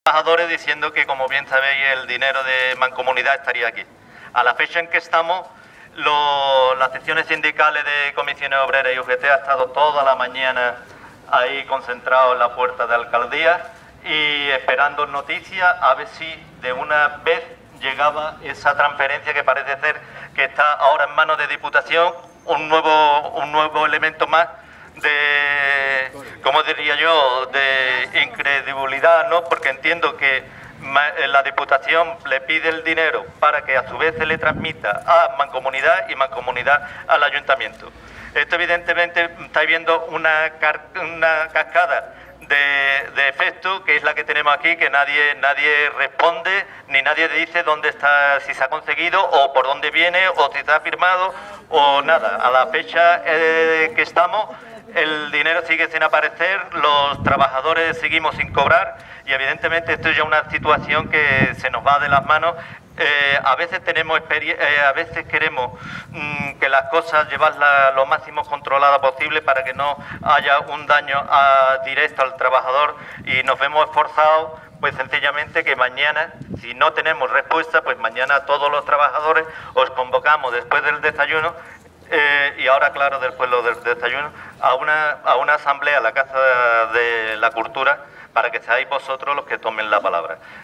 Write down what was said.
trabajadores diciendo que, como bien sabéis, el dinero de Mancomunidad estaría aquí. A la fecha en que estamos, las secciones sindicales de Comisiones Obreras y UGT ha estado toda la mañana ahí concentrados en la puerta de alcaldía y esperando noticias a ver si de una vez llegaba esa transferencia que parece ser que está ahora en manos de Diputación, un nuevo elemento más de, ¿cómo diría yo?, de incredibilidad, ¿no? Porque entiendo que la Diputación le pide el dinero para que a su vez se le transmita a Mancomunidad y Mancomunidad al Ayuntamiento. Esto evidentemente está viendo una cascada de efectos, que es la que tenemos aquí, que nadie responde, ni nadie dice dónde está, si se ha conseguido, o por dónde viene, o si está firmado, o nada. A la fecha que estamos, el dinero sigue sin aparecer, los trabajadores seguimos sin cobrar, y evidentemente esto es ya una situación que se nos va de las manos. A veces queremos que las cosas llevarlas lo máximo controlada posible para que no haya un daño directo al trabajador, y nos vemos esforzados pues sencillamente que mañana, si no tenemos respuesta, pues mañana todos los trabajadores os convocamos después del desayuno, y ahora claro, después del desayuno, a una asamblea a la Casa de la Cultura, para que seáis vosotros los que tomen la palabra.